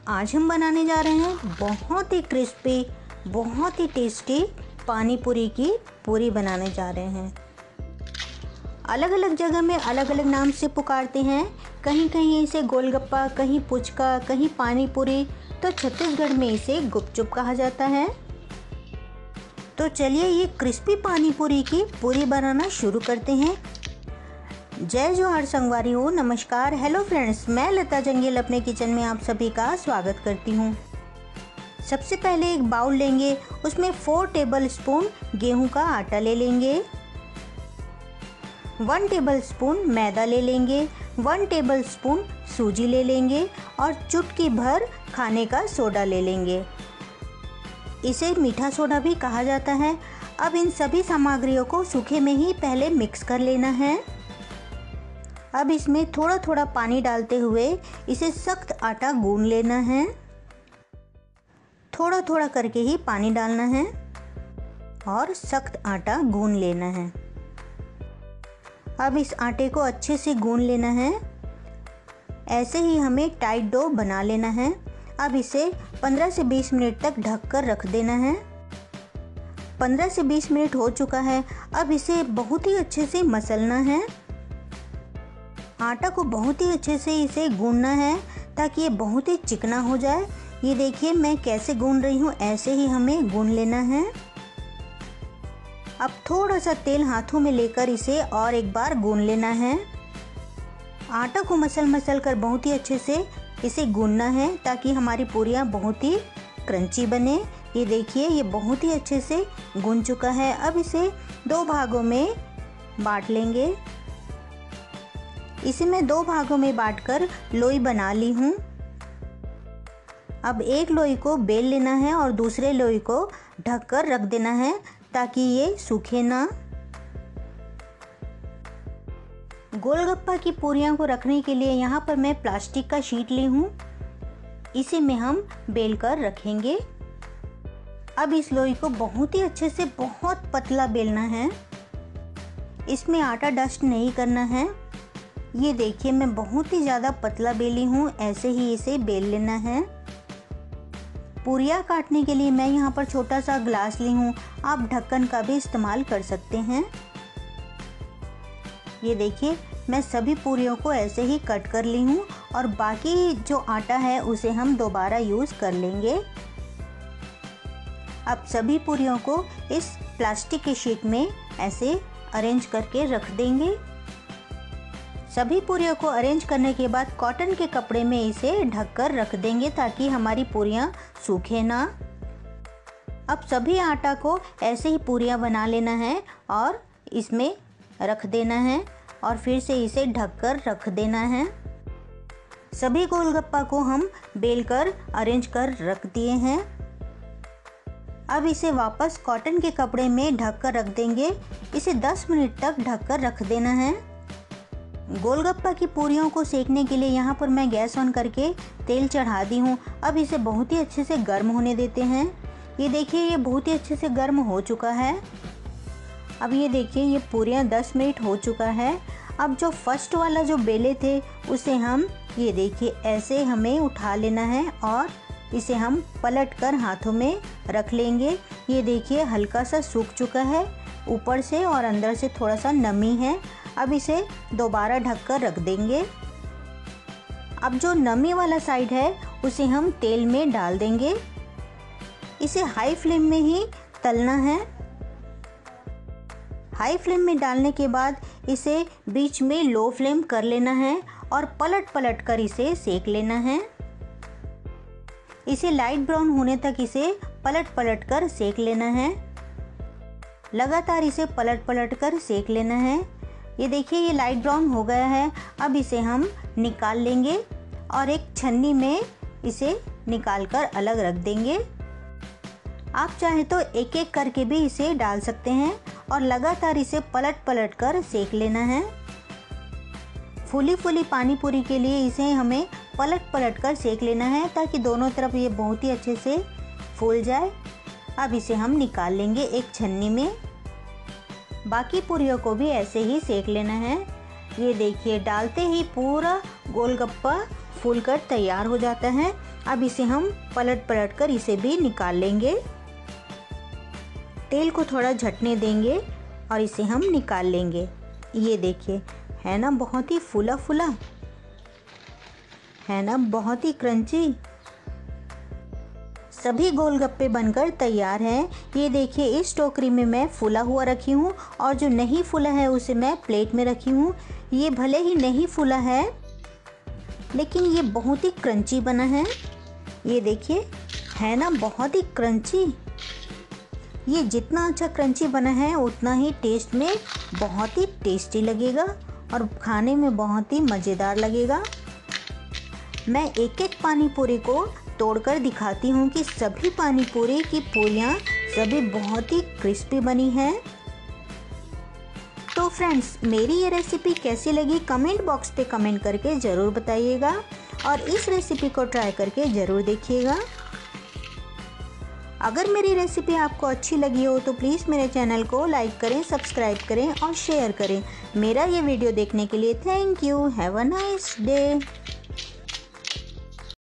आज हम बनाने जा रहे हैं बहुत ही क्रिस्पी, बहुत ही टेस्टी पानी पूरी की पूरी बनाने जा रहे हैं। अलग अलग जगह में अलग अलग नाम से पुकारते हैं, कहीं कहीं इसे गोलगप्पा, कहीं पुचका, कहीं पानी पूरी, तो छत्तीसगढ़ में इसे गुपचुप कहा जाता है। तो चलिए ये क्रिस्पी पानी पूरी की पूरी बनाना शुरू करते हैं। जय जोहार संगवारी हो, नमस्कार, हेलो फ्रेंड्स, मैं लता जंगील अपने किचन में आप सभी का स्वागत करती हूँ। सबसे पहले एक बाउल लेंगे, उसमें 4 टेबलस्पून गेहूं का आटा ले लेंगे, 1 टेबलस्पून मैदा ले लेंगे, 1 टेबलस्पून सूजी ले लेंगे और चुटकी भर खाने का सोडा ले लेंगे। इसे मीठा सोडा भी कहा जाता है। अब इन सभी सामग्रियों को सूखे में ही पहले मिक्स कर लेना है। अब इसमें थोड़ा थोड़ा पानी डालते हुए इसे सख्त आटा गूंद लेना है। थोड़ा थोड़ा करके ही पानी डालना है और सख्त आटा गूंद लेना है। अब इस आटे को अच्छे से गूंद लेना है। ऐसे ही हमें टाइट डो बना लेना है। अब इसे 15 से 20 मिनट तक ढककर रख देना है। 15 से 20 मिनट हो चुका है। अब इसे बहुत ही अच्छे से मसलना है। आटा को बहुत ही अच्छे से इसे गूंदना है ताकि ये बहुत ही चिकना हो जाए। ये देखिए मैं कैसे गूंद रही हूँ, ऐसे ही हमें गूंद लेना है। अब थोड़ा सा तेल हाथों में लेकर इसे और एक बार गूंद लेना है। आटा को मसल कर बहुत ही अच्छे से इसे गूंदना है ताकि हमारी पूरियाँ बहुत ही क्रंची बने। ये देखिए ये बहुत ही अच्छे से गूंद चुका है। अब इसे 2 भागों में बांट लेंगे। इसे मैं 2 भागों में बांटकर लोई बना ली हूँ। अब एक लोई को बेल लेना है और दूसरे लोई को ढककर रख देना है ताकि ये सूखे ना। गोलगप्पा की पूरियों को रखने के लिए यहाँ पर मैं प्लास्टिक का शीट ली हूँ। इसे में हम बेल कर रखेंगे। अब इस लोई को बहुत ही अच्छे से बहुत पतला बेलना है। इसमें आटा डस्ट नहीं करना है। ये देखिए मैं बहुत ही ज़्यादा पतला बेली हूँ, ऐसे ही इसे बेल लेना है। पूरियाँ काटने के लिए मैं यहाँ पर छोटा सा ग्लास ली हूँ, आप ढक्कन का भी इस्तेमाल कर सकते हैं। ये देखिए मैं सभी पूरियों को ऐसे ही कट कर ली हूँ और बाकी जो आटा है उसे हम दोबारा यूज़ कर लेंगे। अब सभी पूरियों को इस प्लास्टिक के शीट में ऐसे अरेंज करके रख देंगे। सभी पूरियों को अरेंज करने के बाद कॉटन के कपड़े में इसे ढककर रख देंगे ताकि हमारी पूरियाँ सूखे ना। अब सभी आटा को ऐसे ही पूरियाँ बना लेना है और इसमें रख देना है और फिर से इसे ढककर रख देना है। सभी गोलगप्पा को हम बेलकर अरेंज कर रख दिए हैं। अब इसे वापस कॉटन के कपड़े में ढककर रख देंगे। इसे 10 मिनट तक ढककर रख देना है। गोलगप्पा की पूरियों को सेकने के लिए यहाँ पर मैं गैस ऑन करके तेल चढ़ा दी हूँ। अब इसे बहुत ही अच्छे से गर्म होने देते हैं। ये देखिए ये बहुत ही अच्छे से गर्म हो चुका है। अब ये देखिए ये पूरियाँ 10 मिनट हो चुका है। अब जो फर्स्ट वाला जो बेले थे उसे हम ये देखिए ऐसे हमें उठा लेना है और इसे हम पलट कर हाथों में रख लेंगे। ये देखिए हल्का सा सूख चुका है ऊपर से और अंदर से थोड़ा सा नमी है। अब इसे दोबारा ढककर रख देंगे। अब जो नमी वाला साइड है उसे हम तेल में डाल देंगे। इसे हाई फ्लेम में ही तलना है। हाई फ्लेम में डालने के बाद इसे बीच में लो फ्लेम कर लेना है और पलट कर इसे सेक लेना है। इसे लाइट ब्राउन होने तक इसे पलट कर सेक लेना है। लगातार इसे पलट कर सेक लेना है। ये देखिए ये लाइट ब्राउन हो गया है। अब इसे हम निकाल लेंगे और एक छन्नी में इसे निकाल कर अलग रख देंगे। आप चाहे तो एक एक करके भी इसे डाल सकते हैं और लगातार इसे पलट कर सेक लेना है। फूली पानी पूरी के लिए इसे हमें पलट कर सेक लेना है ताकि दोनों तरफ ये बहुत ही अच्छे से फूल जाए। अब इसे हम निकाल लेंगे एक छन्नी में। बाकी पूरियों को भी ऐसे ही सेक लेना है। ये देखिए डालते ही पूरा गोलगप्पा फूलकर तैयार हो जाता है। अब इसे हम पलट पलट कर इसे भी निकाल लेंगे। तेल को थोड़ा झटने देंगे और इसे हम निकाल लेंगे। ये देखिए, है ना बहुत ही फूला फूला, है ना बहुत ही क्रंची। सभी गोलगप्पे बनकर तैयार हैं। ये देखिए, इस टोकरी में मैं फूला हुआ रखी हूँ और जो नहीं फूला है उसे मैं प्लेट में रखी हूँ। ये भले ही नहीं फूला है लेकिन ये बहुत ही क्रंची बना है। ये देखिए, है ना बहुत ही क्रंची। ये जितना अच्छा क्रंची बना है उतना ही टेस्ट में बहुत ही टेस्टी लगेगा और खाने में बहुत ही मज़ेदार लगेगा। मैं एक एक पानी पूरी को तोड़कर दिखाती हूँ कि सभी पानी पूरी की पूरियाँ सभी बहुत ही क्रिस्पी बनी हैं। तो फ्रेंड्स, मेरी ये रेसिपी कैसी लगी कमेंट बॉक्स पे कमेंट करके ज़रूर बताइएगा और इस रेसिपी को ट्राई करके ज़रूर देखिएगा। अगर मेरी रेसिपी आपको अच्छी लगी हो तो प्लीज़ मेरे चैनल को लाइक करें, सब्सक्राइब करें और शेयर करें। मेरा ये वीडियो देखने के लिए thank you. Have a nice day.